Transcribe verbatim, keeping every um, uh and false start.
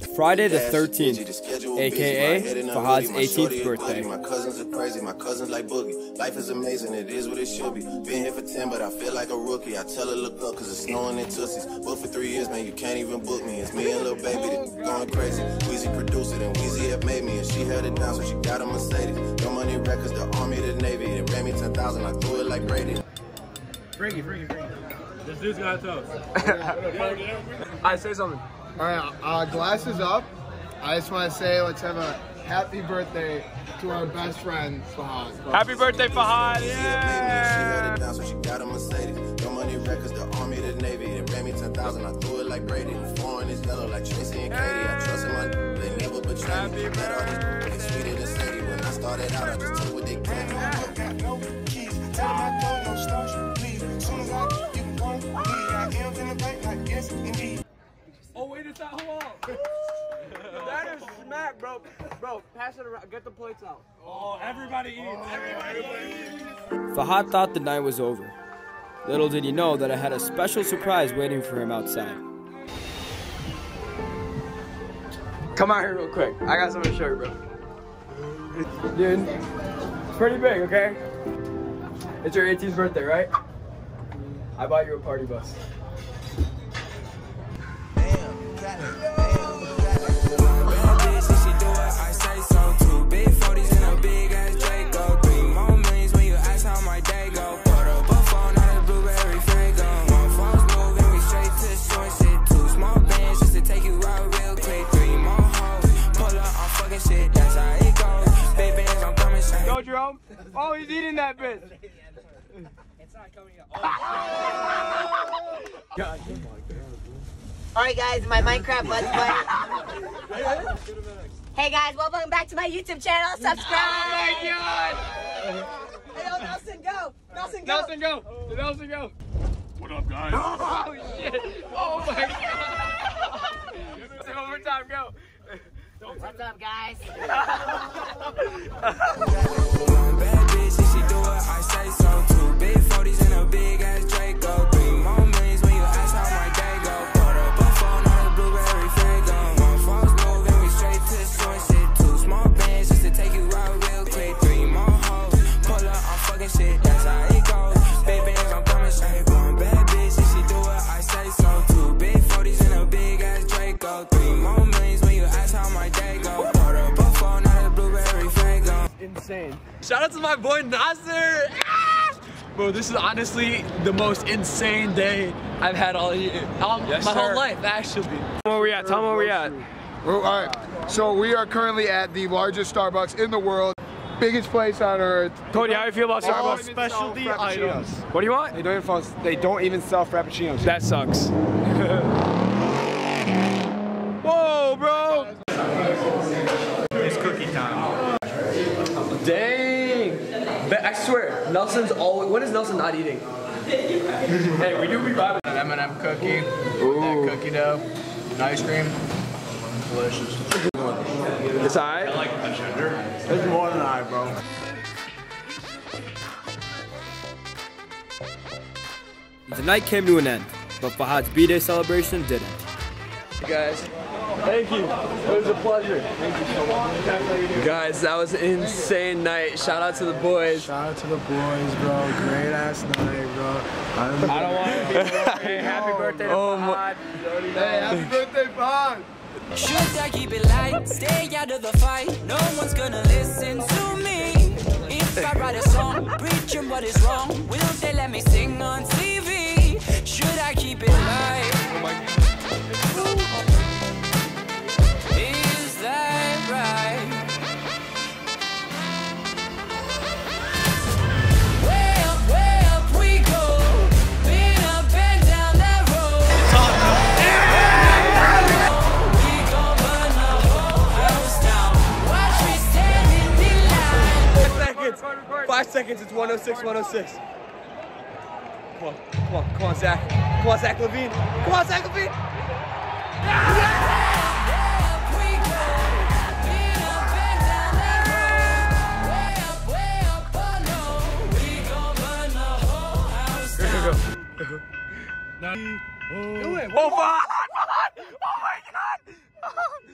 Friday the thirteenth, aka Fahad's eighteenth birthday. My cousins are crazy, my cousins like boogie. Life is amazing, it is what it should be. Been here for ten, but I feel like a rookie. I tell her look up, cause it's snowing in Tussies. But for three years, man, you can't even book me. It's me and Lil Baby that going crazy. Weezy produced it, and Weezy have made me. And she held it down, so she got a Mercedes. No money records, the Army, the Navy. They ran me ten thousand, I threw it like Brady. Bring it, bring it, bring it. This dude's got a toast. I say something. All right, uh, glasses up. I just want to say let's have a happy birthday to our best friend, Fahad. Happy birthday, Fahad! Yeah! She held it down, so she got a Mercedes. No money records, the Army, the Navy. They ran me ten thousand, I threw it like Brady. Foreign is yellow like Tracy and Katie. I trust in my they never betray me. Let all these they sweeter than Sadie. When I started out, I just took what they can. No keys, tell them I don't know stars, please. Soon as I you can go, leave. I am in the bank like yes, indeed. Oh wait, it's that whole. That is smack, bro. Bro, pass it around. Get the plates out. Oh, everybody eats. Oh, everybody eats. Fahad thought the night was over. Little did he know that I had a special surprise waiting for him outside. Come out here real quick. I got something to show you, bro. Dude, it's pretty big, okay? It's your eighteenth birthday, right? I bought you a party bus. Oh, he's eating that bitch. It's not coming out. Oh. God. Alright guys, my Minecraft Let's Play. Hey guys, welcome back to my YouTube channel. Subscribe. Oh my God. Hey, yo, Nelson, go. Nelson, go. Nelson, go. Nelson, go. What up, guys? Oh, shit. Oh, my God. Overtime, go. What's up, guys? Bad bitch, if she do it, I say so too. Big forties and a big ass Draco. Three more millions when you ask how my day go. Put up a phone on a blueberry Fago. One false move and we straight to the store and shit. Two small bands just to take you out real quick. Three more hoes, pull up, I'm fucking shit. That's how it goes. Big bands, I'm coming straight. One bad bitch, if she do it, I say so too. Big forties and a big ass Draco. Three more millions when you ask how my day go. Put up a phone on a blueberry Fago. Insane. Shout out to my boy NASAR. Ah! Bro, this is honestly the most insane day I've had all year. All, yes, my sir. whole life, actually. Where we at? Tell me where we at. Well, all right, so we are currently at the largest Starbucks in the world. Biggest place on earth. Cody, how do you feel about All Starbucks? specialty items. What do you want? They don't even, they don't even sell Frappuccinos. That sucks. Whoa, bro! It's cookie time. Dang! But I swear, Nelson's always. When is Nelson not eating? Hey, we do be vibing. An M and M cookie. Ooh. That cookie dough. Ice cream. Delicious. It's alright. I like the gender. It's more than I, bro. The night came to an end, but Fahad's B-Day celebration didn't. You guys, thank you. It was a pleasure. Thank you so much. Guys, that was an insane night. Shout out to the boys. Shout out to the boys, bro. Great ass night, bro. I don't want to be broke. Hey, happy birthday to oh Fahad. Hey, happy birthday, Fahad. Should I keep it light? Stay out of the fight. No one's gonna listen to me. If I write a song, preaching what is wrong, will they let me sing on T V? Should I keep it light? Oh my God. Is that right? Way up, way up we go. Been up and down that road. We gon' burn the whole house down. Watch me standing in line. Five seconds. Five seconds. It's one oh six, one oh six. Come on, come on, come on, Zach. Come on, Zach Lavine. Come on, Zach Lavine. No. Oh, fuck!